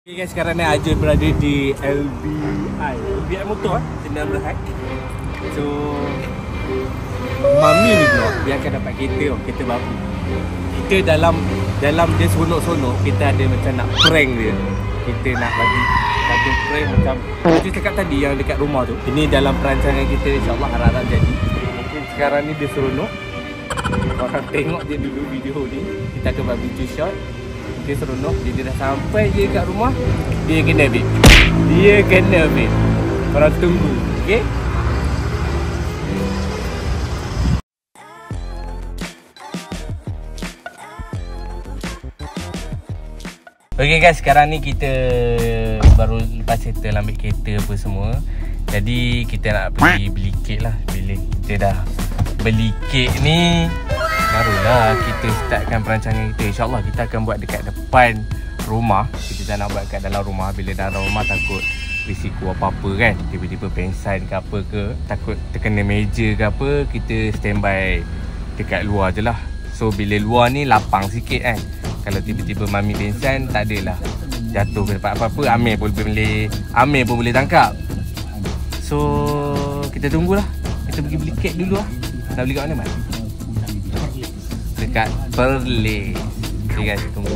Okay guys, sekarang ni Ajun berada di LBI Motor Jenderal Berhad. So Mami ni pula dia akan dapat kereta baru. Kita dalam dia seronok-seronok, kita ada macam nak prank dia. Kita nak bagi satu prank macam saya cakap tadi yang dekat rumah tu. Ini dalam perancangan kita, insyaAllah harap-harap jadi. Mungkin sekarang ni dia seronok. Korang tengok je dulu video ni. Kita akan buat video shot. Dia seronok, dia dah sampai je kat rumah, dia kena vape. Korang tunggu, okay? Okay guys, sekarang ni kita baru lepas settle ambil kereta apa semua. Jadi kita nak pergi beli kek lah. Bila kita dah beli kek ni, barulah kita startkan perancangan kita. InsyaAllah kita akan buat dekat depan rumah. Kita tak nak buat kat dalam rumah. Bila dalam rumah takut risiko apa-apa kan, tiba-tiba pengsan ke apa ke, takut terkena meja ke apa. Kita standby dekat luar je lah. So bila luar ni lapang sikit kan. Kalau tiba-tiba mami pengsan, tak adalah jatuh ke tempat apa-apa. Amir pun boleh tangkap. So kita tunggulah. Kita pergi beli kek dulu lah. Nak beli kat mana, Mat? Dekat Perlis. Okay guys, tunggu.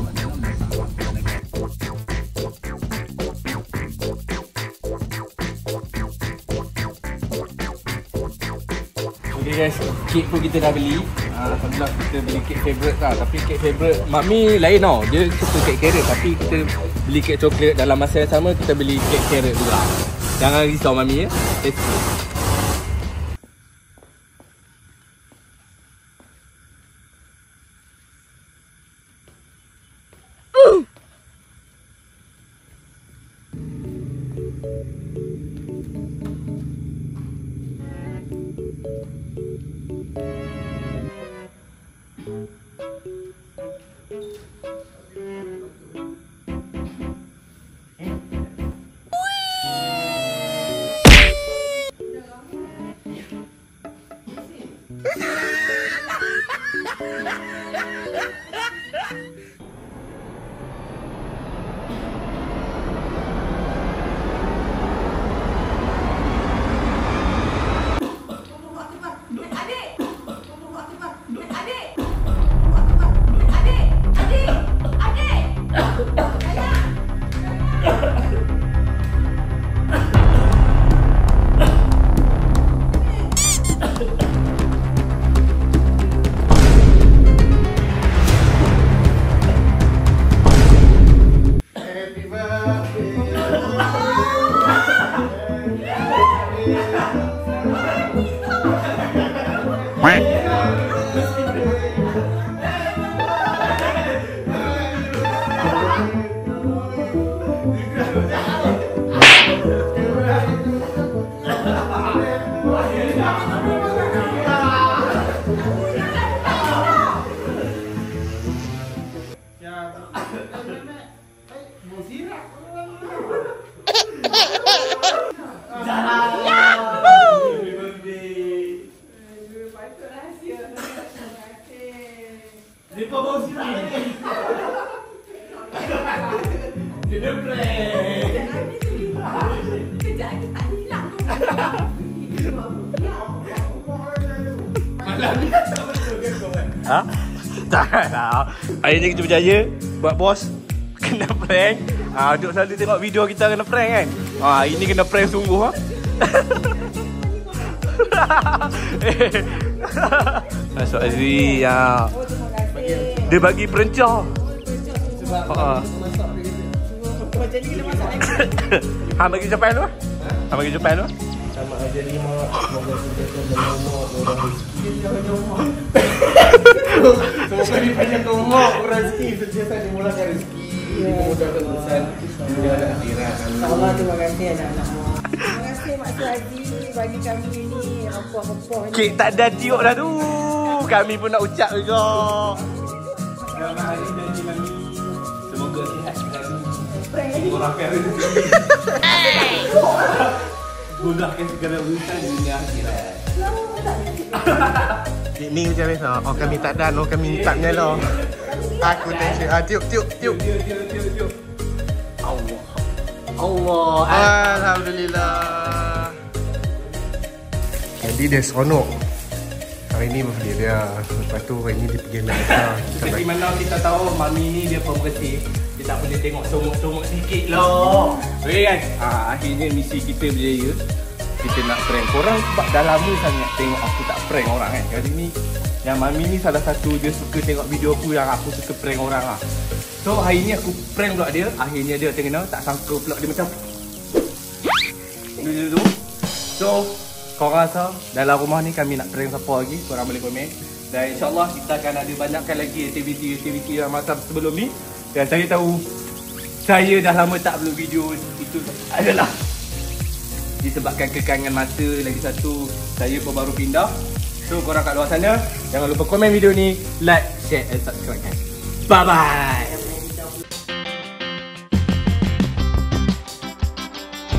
Okay guys, kek pun kita dah beli. Alhamdulillah kita beli kek favourite lah. Tapi kek favourite Mami lain tau. Dia suka kek carrot. Tapi kita beli kek coklat. Dalam masa yang sama kita beli kek carrot juga. Jangan risau Mami ya. Let's go. Ha? Taklah. Hari ni kita berjaya buat bos kena prank. Duk selalu tengok video kita kena prank kan. Hari ni kena prank sungguh ha. Masuk Azri ya. Dia bagi perencah. Sebab macam ni kena masak lagi. Bagi Japan tu. Bagi Japan tu. Sama aja 5. Semoga kita berumur orang rezeki jangan umur. Semoga banyak umur rezeki sentiasa dimulakan rezeki. Dimudahkan urusan dunia dan akhirat. Allah terima kasih anak-anakmu. Terima kasih Mak Suhaji bagi kami ini apa-apa ni. Kek tak ada tiup dah tu. Kami pun nak ucap juga. Selamat hari janji Mami. Semoga sihat kami. Murahkan rezeki. Mudahkan segala urusan dunia akhirat. Ni macam biasa. Oh kami tak dan, oh kami tak menyala. Aku tension. Tiup. Allah. Allah. Alhamdulillah. Jadi dia seronok. Hari ni birthday dia. Lepas tu hari ni dia pergi Melaka. Seperti mana kita tahu Mami ni dia pembersih. Dia tak boleh tengok somok-somok sikit lah. Okay guys, akhirnya misi kita berjaya. Kita nak prank korang sebab dah lama sangat tengok aku tak prank orang kan. Kali ni yang Mami ni salah satu dia suka tengok video aku yang aku suka prank orang lah. So hari ni aku prank pula dia. Akhirnya dia terkena, tak sangka pula dia macam tu. So korang rasa dalam rumah ni kami nak prank siapa lagi, korang boleh komen. Dan insyaAllah kita akan ada banyakkan lagi aktiviti-aktiviti yang macam sebelum ni. Dan saya tahu saya dah lama tak upload video. Itu adalah disebabkan kekangan masa. Lagi satu, saya pun baru pindah. So korang kat luar sana, jangan lupa komen video ni, like, share and subscribe guys. Bye bye.